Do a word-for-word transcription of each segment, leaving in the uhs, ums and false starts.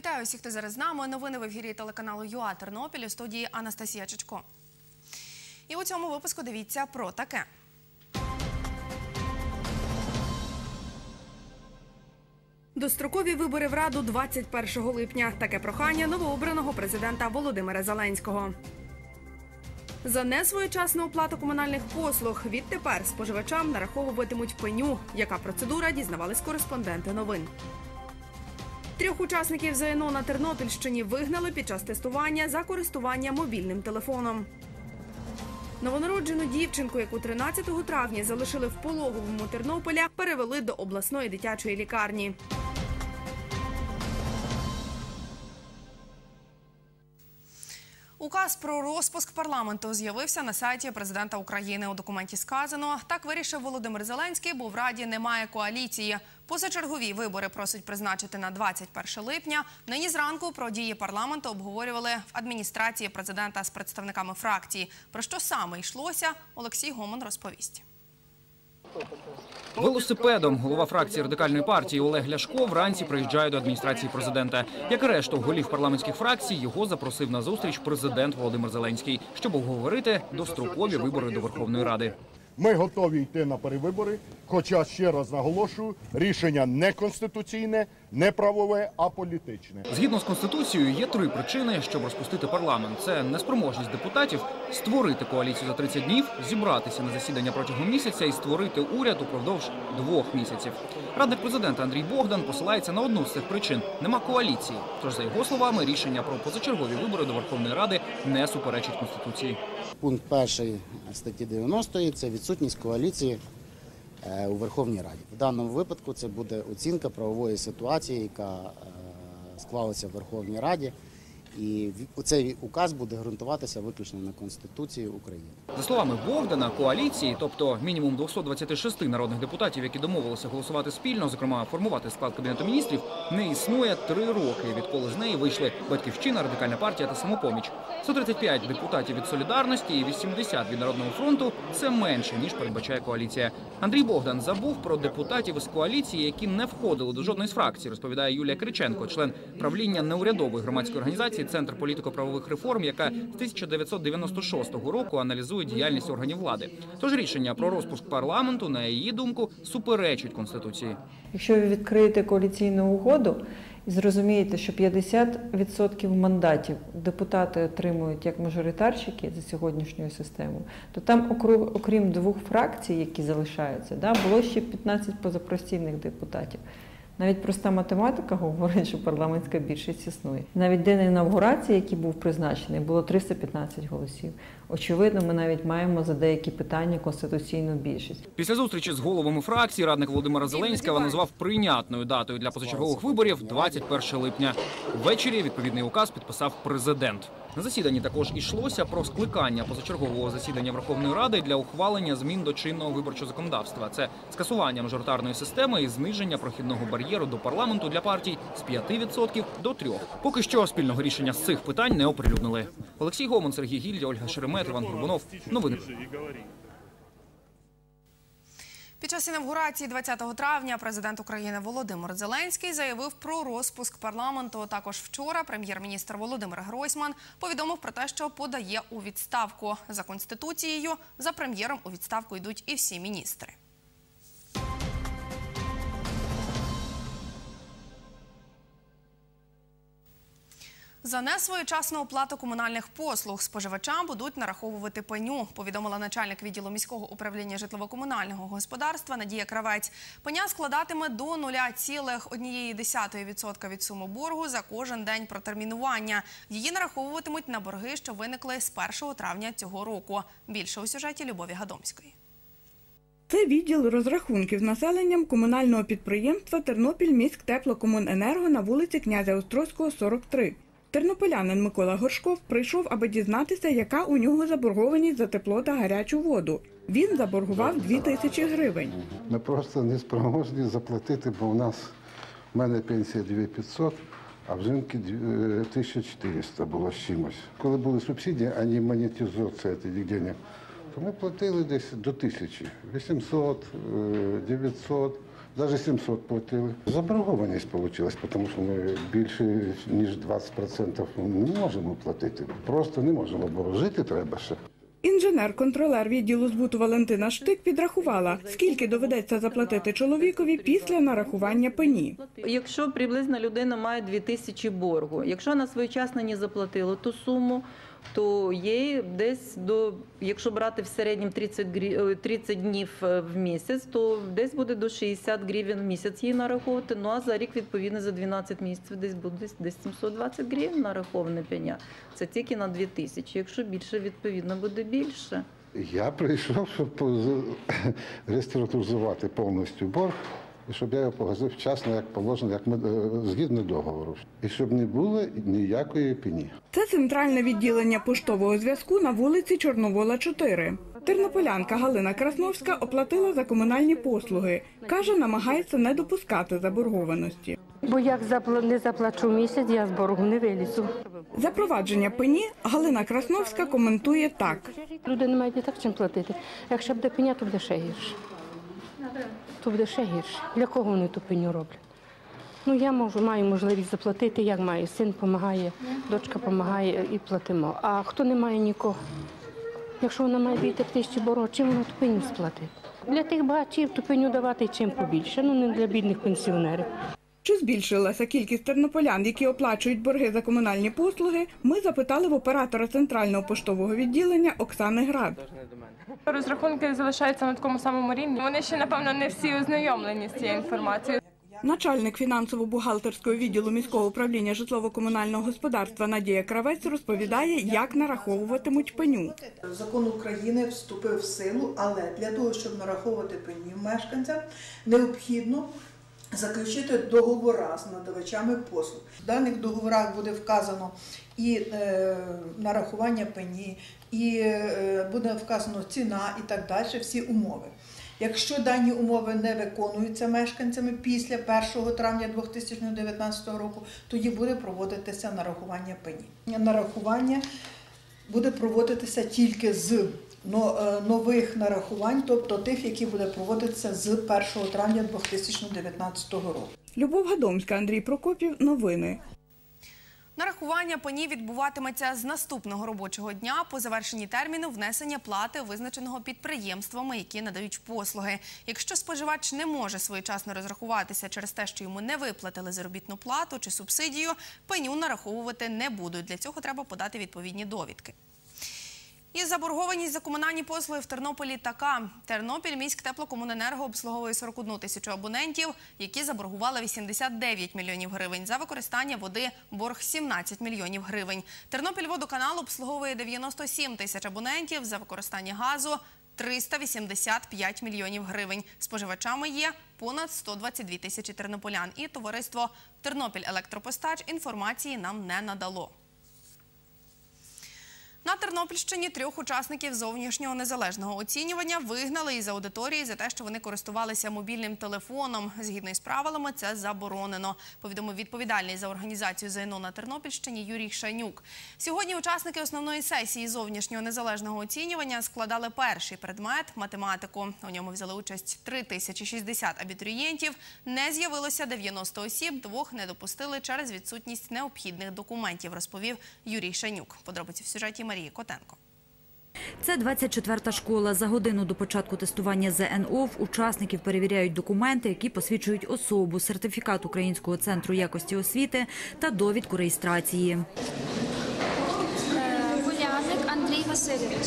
Вітаю усіх, хто зараз з нами. Новини в ефірі телеканалу ЮА Тернопіль, у студії Анастасія Чичко. І у цьому випуску дивіться про таке. Дострокові вибори в Раду двадцять першого липня. Таке прохання новообраного президента Володимира Зеленського. За несвоєчасну оплату комунальних послуг відтепер споживачам нараховуватимуть пеню. Яка процедура, дізнавались кореспонденти новин. Трьох учасників ЗНО на Тернопільщині вигнали під час тестування за користування мобільним телефоном. Новонароджену дівчинку, яку тринадцятого травня залишили в пологовому Тернополя, перевели до обласної дитячої лікарні. Указ про розпуск парламенту з'явився на сайті президента України. У документі сказано, так вирішив Володимир Зеленський, бо в Раді немає коаліції. Позачергові вибори просить призначити на двадцять перше липня. Нині зранку про дії парламенту обговорювали в адміністрації президента з представниками фракції. Про що саме йшлося, Олексій Гомон розповість. Велосипедом голова фракції Радикальної партії Олег Ляшко вранці приїжджає до адміністрації президента. Як і решту голів парламентських фракцій, його запросив на зустріч президент Володимир Зеленський, щоб обговорити дострокові вибори до Верховної Ради. Ми готові йти на перевибори, хоча, ще раз наголошую, рішення не конституційне, не правове, а політичне. Згідно з Конституцією, є три причини, щоб розпустити парламент. Це неспроможність депутатів створити коаліцію за тридцять днів, зібратися на засідання протягом місяця і створити уряд упродовж двох місяців. Радник президента Андрій Богдан посилається на одну з цих причин – нема коаліції. Тож, за його словами, рішення про позачергові вибори до Верховної Ради не суперечить Конституції. Пункт перший статті дев'яностої – це відсутність коаліції у Верховній Раді. В даному випадку це буде оцінка правової ситуації, яка склалася в Верховній Раді. І цей указ буде ґрунтуватися виключно на Конституції України. За словами Богдана, коаліції, тобто мінімум двісті двадцять шість народних депутатів, які домовилися голосувати спільно, зокрема формувати склад Кабінету міністрів, не існує три роки, відколи з неї вийшли Батьківщина, Радикальна партія та Самопоміч. сто тридцять п'ять депутатів від Солідарності і вісімдесят від Народного фронту – це менше, ніж передбачає коаліція. Андрій Богдан забув про депутатів із коаліції, які не входили до жодної з фракцій, розповідає Юлія Кириченко, член правління неурядової громадської організації «Центр політико-правових реформ», яка з тисяча дев'ятсот дев'яносто шостого року аналізує діяльність органів влади. Тож рішення про розпуск парламенту, на її думку, суперечить Конституції. Якщо ви відкриєте коаліційну угоду і зрозумієте, що п'ятдесят відсотків мандатів депутати отримують як мажоритарщики за сьогоднішньою системою, то там, окрім двох фракцій, які залишаються, да, було ще п'ятнадцять позапартійних депутатів. Навіть проста математика говорить, що парламентська більшість існує. Навіть день інавгурації, який був призначений, було триста п'ятнадцять голосів. Очевидно, ми навіть маємо за деякі питання конституційну більшість. Після зустрічі з головами фракції радник Володимира Зеленського назвав прийнятною датою для позачергових виборів двадцять перше липня. Ввечері відповідний указ підписав президент. На засіданні також йшлося про скликання позачергового засідання Верховної Ради для ухвалення змін до чинного виборчого законодавства. Це скасування мажоритарної системи і зниження прохідного бар'єру до парламенту для партій з п'яти відсотків до трьох. Поки що спільного рішення з цих питань не оприлюднили. Олексій Гомон, Сергій Гільдя, Ольга Шеремет, Іван Горбунов. Новини. Під час інавгурації двадцятого травня президент України Володимир Зеленський заявив про розпуск парламенту. Також вчора прем'єр-міністр Володимир Гройсман повідомив про те, що подає у відставку. За Конституцією, за прем'єром у відставку йдуть і всі міністри. За несвоєчасну оплату комунальних послуг споживачам будуть нараховувати пеню, повідомила начальник відділу міського управління житлово-комунального господарства Надія Кравець. Пеня складатиме до нуля цілих однієї десятої відсотка від суми боргу за кожен день протермінування. Її нараховуватимуть на борги, що виникли з першого травня цього року. Більше у сюжеті Любові Гадомської. Це відділ розрахунків населенням комунального підприємства «Тернопільміськтеплокомуненерго» на вулиці Князя Острозького, сорок три. Тернополянин Микола Горшков прийшов, аби дізнатися, яка у нього заборгованість за тепло та гарячу воду. Він заборгував дві тисячі гривень. Ми просто не спроможні заплатити, бо у нас, в мене пенсія дві тисячі п'ятсот, а в жінки тисяча чотириста було з чимось. Коли були субсидії, а не монетизація цих денег, то ми платили десь до тисячі. вісімсот, дев'ятсот, навіть сімсот платили. Заборгованість вийшла, тому що ми більше, ніж двадцять відсотків не можемо платити. Просто не можемо, бо жити треба ще. Інженер-контролер відділу збуту Валентина Штик підрахувала, скільки доведеться заплатити чоловікові після нарахування пені. Якщо приблизно людина має дві тисячі боргу, якщо вона своєчасно не заплатила ту суму, то їй десь, до, якщо брати в середньому тридцять днів в місяць, то десь буде до шістдесят гривень в місяць їй нараховувати. Ну а за рік, відповідно, за дванадцять місяців десь буде десь сімсот двадцять гривень нараховане пеня. Це тільки на дві тисячі. Якщо більше, відповідно, буде більше. Я прийшов, щоб реструктуризувати повністю борг, і щоб я його погасив вчасно, як положено, як ми, згідно договору. І щоб не було ніякої пені. Це центральне відділення поштового зв'язку на вулиці Чорновола, чотири. Тернополянка Галина Красновська оплатила за комунальні послуги. Каже, намагається не допускати заборгованості. Бо як не заплачу місяць, я з боргу не вилізу. Запровадження пені Галина Красновська коментує так. Люди не мають і так чим платити. Якщо буде пеня, то буде ще гірше. То буде ще гірше. Для кого вони ту пеню роблять? Ну, я можу, маю можливість заплатити, як маю. Син допомагає, дочка допомагає і платимо. А хто не має нікого? Якщо вона має дві тисячі боргу, чим вона ту пеню сплатить? Для тих багачів ту пеню давати чим побільше, ну не для бідних пенсіонерів. Чи збільшилася кількість тернополян, які оплачують борги за комунальні послуги, ми запитали в оператора центрального поштового відділення Оксани Град. Розрахунки залишаються на такому самому рівні. Вони ще, напевно, не всі ознайомлені з цією інформацією. Начальник фінансово-бухгалтерського відділу міського управління житлово-комунального господарства Надія Кравець розповідає, як нараховуватимуть пеню. Закон України вступив в силу, але для того, щоб нараховувати пеню мешканцям, необхідно заключити договори з надавачами послуг. В даних договорах буде вказано і е, нарахування пені, і е, буде вказано ціна і так далі, всі умови. Якщо дані умови не виконуються мешканцями після першого травня дві тисячі дев'ятнадцятого року, тоді буде проводитися нарахування пені. Нарахування буде проводитися тільки з нових нарахувань, тобто тих, які буде проводитися з першого травня дві тисячі дев'ятнадцятого року. Любов Гадомська, Андрій Прокопів. Новини. Нарахування пені відбуватиметься з наступного робочого дня по завершенні терміну внесення плати, визначеного підприємствами, які надають послуги. Якщо споживач не може своєчасно розрахуватися через те, що йому не виплатили заробітну плату чи субсидію, пеню нараховувати не будуть. Для цього треба подати відповідні довідки. І заборгованість за комунальні послуги в Тернополі така. Тернопіль міськтеплокомуненерго обслуговує сорок одну тисячу абонентів, які заборгували вісімдесят дев'ять мільйонів гривень. За використання води борг сімнадцять мільйонів гривень. Тернопільводоканал обслуговує дев'яносто сім тисяч абонентів, за використання газу триста вісімдесят п'ять мільйонів гривень. Споживачами є понад сто двадцять дві тисячі тернополян. І товариство «Тернопіль Електропостач» інформації нам не надало. На Тернопільщині трьох учасників зовнішнього незалежного оцінювання вигнали із аудиторії за те, що вони користувалися мобільним телефоном. Згідно із правилами, це заборонено, повідомив відповідальний за організацію ЗНО на Тернопільщині Юрій Шанюк. Сьогодні учасники основної сесії зовнішнього незалежного оцінювання складали перший предмет – математику. У ньому взяли участь три тисячі шістдесят абітурієнтів. Не з'явилося дев'яносто осіб, двох не допустили через відсутність необхідних документів, розповів Юрій Шанюк. Подробиці в сюжеті Марії Котенко. Це двадцять четверта школа. За годину до початку тестування ЗНО в учасників перевіряють документи, які посвідчують особу, сертифікат Українського центру якості освіти та довідку реєстрації. Гуляник Андрій Васильович.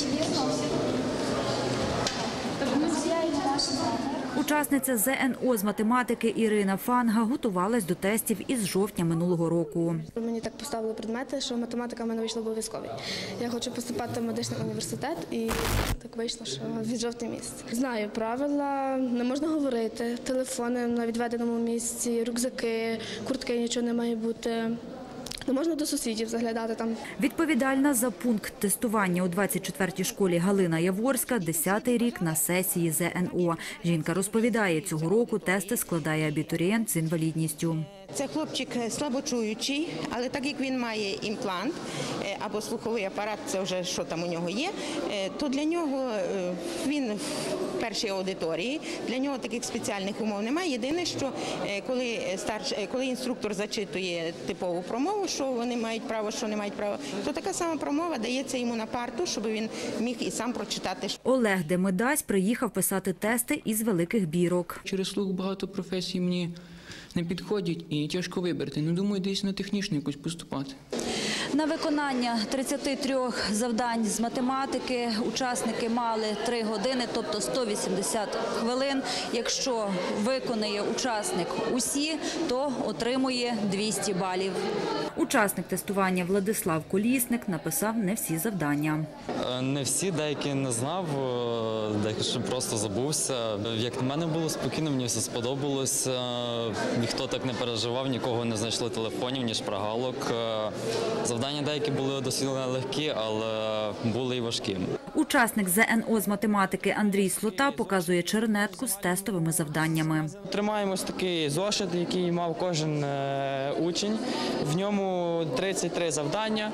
Учасниця ЗНО з математики Ірина Фанга готувалась до тестів із жовтня минулого року. Мені так поставили предмети, що математика в мене вийшла обов'язково. Я хочу поступати в медичний університет і так вийшло, що від жовтня місяця. Знаю правила, не можна говорити, телефони на відведеному місці, рюкзаки, куртки, нічого не має бути. Не можна до сусідів заглядати там. Відповідальна за пункт тестування у двадцять четвертій школі Галина Яворська десятий рік на сесії ЗНО. Жінка розповідає, цього року тести складає абітурієнт з інвалідністю. Це хлопчик слабочуючий, але так як він має імплант або слуховий апарат, це вже що там у нього є, то для нього він в першій аудиторії, для нього таких спеціальних умов немає. Єдине, що коли, старш... коли інструктор зачитує типову промову, що вони мають право, що не мають права, то така сама промова дається йому на парту, щоб він міг і сам прочитати. Олег Демидась приїхав писати тести із великих бірок. Через слух багато професій мені не підходять і тяжко вибрати. Ну, думаю, десь на технічну якусь поступати. На виконання тридцяти трьох завдань з математики учасники мали три години, тобто сто вісімдесят хвилин. Якщо виконає учасник усі, то отримує двісті балів. Учасник тестування Владислав Колісник написав не всі завдання. Не всі, деякі не знав, деякі просто забувся. Як на мене було спокійно, мені все сподобалося. Ніхто так не переживав, нікого не знайшли телефонів, ні шпаргалок. Завдання деякі були досить легкі, але були і важкі. Учасник зе ен о з математики Андрій Слота показує чернетку з тестовими завданнями. Тримаємо такий зошит, який мав кожен учень. В ньому тридцять три завдання,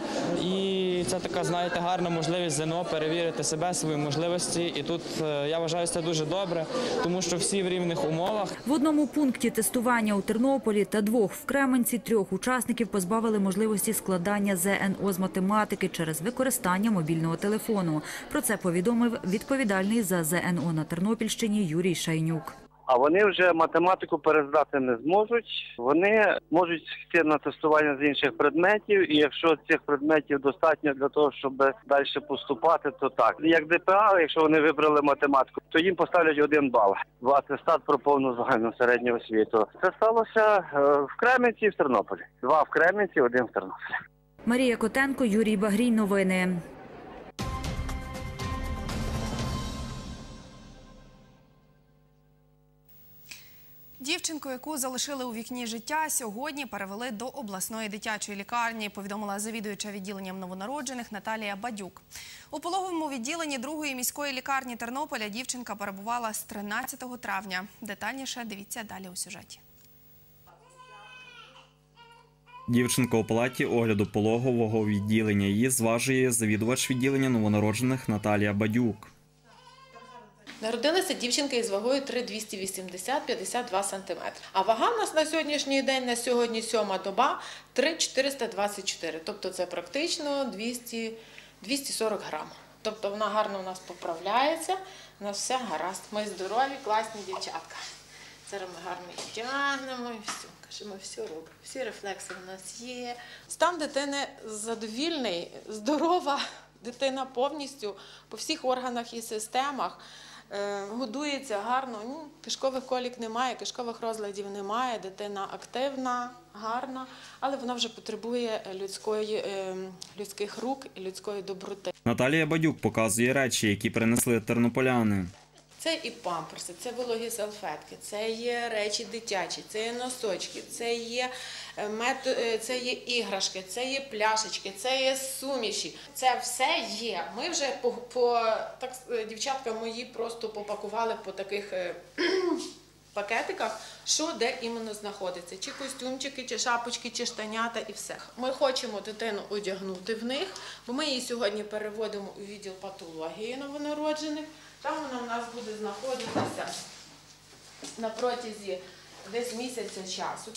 і це така, знаєте, гарна можливість зе ен о перевірити себе, свої можливості. І тут, я вважаю, це дуже добре, тому що всі в рівних умовах. В одному пункті тестування у Тернополі та двох в Кременці трьох учасників позбавили можливості складання зе ен о з математики через використання мобільного телефону. Про це повідомив відповідальний за зе ен о на Тернопільщині Юрій Шайнюк. А вони вже математику перездати не зможуть. Вони можуть йти на тестування з інших предметів, і якщо цих предметів достатньо для того, щоб далі поступати, то так. Як де пе а, якщо вони вибрали математику, то їм поставлять один бал. В атестат про повну загальну середню освіту. Це сталося в Кременці і в Тернополі. Два в Кременці, один в Тернополі. Марія Котенко, Юрій Багрій. Новини. Дівчинку, яку залишили у вікні життя, сьогодні перевели до обласної дитячої лікарні, повідомила завідуюча відділенням новонароджених Наталія Бадюк. У пологовому відділенні другої міської лікарні Тернополя дівчинка перебувала з тринадцятого травня. Детальніше дивіться далі у сюжеті. Дівчинка у палаті огляду пологового відділення. Її зважує завідувач відділення новонароджених Наталія Бадюк. Народилася дівчинка із вагою три двісті вісімдесят - п'ятдесят два сантиметри. А вага у нас на сьогоднішній день, на сьогодні сьома доба, три чотириста двадцять чотири. Тобто це практично двісті - двісті сорок грам. Тобто вона гарно у нас поправляється, у нас все гаразд. Ми здорові, класні дівчатка. Зараз ми гарно їх тягнемо і все. Кажемо, все робимо. Всі рефлекси у нас є. Стан дитини задовільний, здорова дитина повністю по всіх органах і системах. Годується гарно, ну, кишкових колік немає, кишкових розладів немає, дитина активна, гарна, але вона вже потребує людської, людських рук і людської доброти. Наталія Бадюк показує речі, які принесли тернополяни. Це і памперси, це вологі салфетки, це є речі дитячі, це є носочки, це є, мед, це є іграшки, це є пляшечки, це є суміші. Це все є. Ми вже по, по так, дівчатка мої просто попакували по таких пакетиках, що де іменно знаходиться. Чи костюмчики, чи шапочки, чи штанята і все. Ми хочемо дитину одягнути в них, бо ми її сьогодні переводимо у відділ патології новонароджених. Там вона у нас буде знаходитися на протязі десь місяця часу.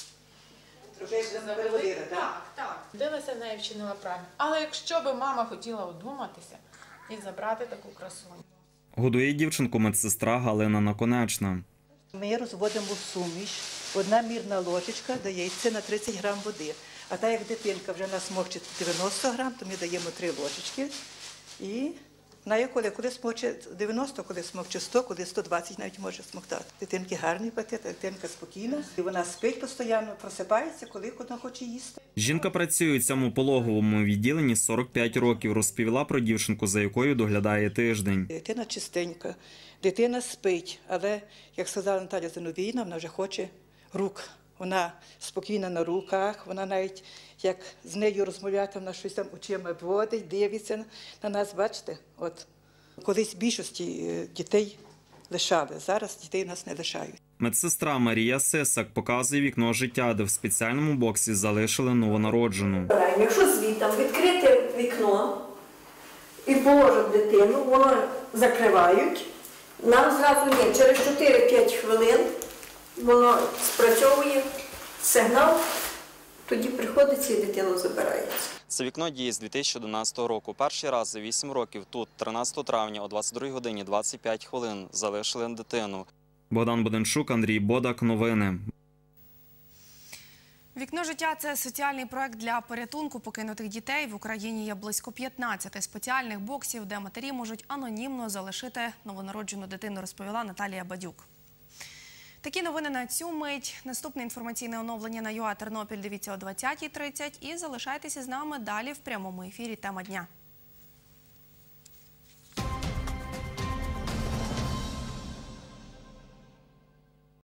Так, так. Дилася, нею вчинила правильно. Але якщо б мама хотіла одуматися і забрати таку красуню. Годує дівчинку медсестра Галина Наконечна. Ми розводимо в суміш. Одна мірна ложечка дається на тридцять грам води. А так як дитинка вже насмокче дев'яносто грам, то ми даємо три ложечки і... Знає, коли, коли смокче дев'яносто, коли смокче сто, коли сто двадцять навіть може смоктати. Дитинки гарні патет, дитинка спокійна. І вона спить постійно, просипається, коли вона хоче їсти. Жінка працює у цьому пологовому відділенні сорок п'ять років. Розповіла про дівчинку, за якою доглядає тиждень. Дитина чистенька, дитина спить, але, як сказала Наталя Зиновіївна, вона вже хоче рук. Вона спокійна на руках, вона навіть, як з нею розмовляти, вона щось там очима водить, дивиться на нас, бачите? От. Колись більшості дітей лишали, зараз дітей нас не лишають. Медсестра Марія Сисак показує вікно життя, де в спеціальному боксі залишили новонароджену. Якщо звідти відкрити вікно і положать дитину, воно закривають, нам зразу ні, через чотири-п'ять хвилин воно спрацьовує сигнал, тоді приходиться і дитину забирається. Це вікно діє з дві тисячі одинадцятого року. Перший раз за вісім років тут, тринадцятого травня о двадцять другій годині двадцять п'ять хвилин, залишили дитину. Богдан Буденчук, Андрій Бодак. Новини. Вікно життя – це соціальний проект для порятунку покинутих дітей. В Україні є близько п'ятнадцяти спеціальних боксів, де матері можуть анонімно залишити новонароджену дитину, розповіла Наталія Бадюк. Такі новини на цю мить. Наступне інформаційне оновлення на ЮА Тернопіль дивіться о двадцятій тридцять і залишайтеся з нами далі в прямому ефірі «Тема дня».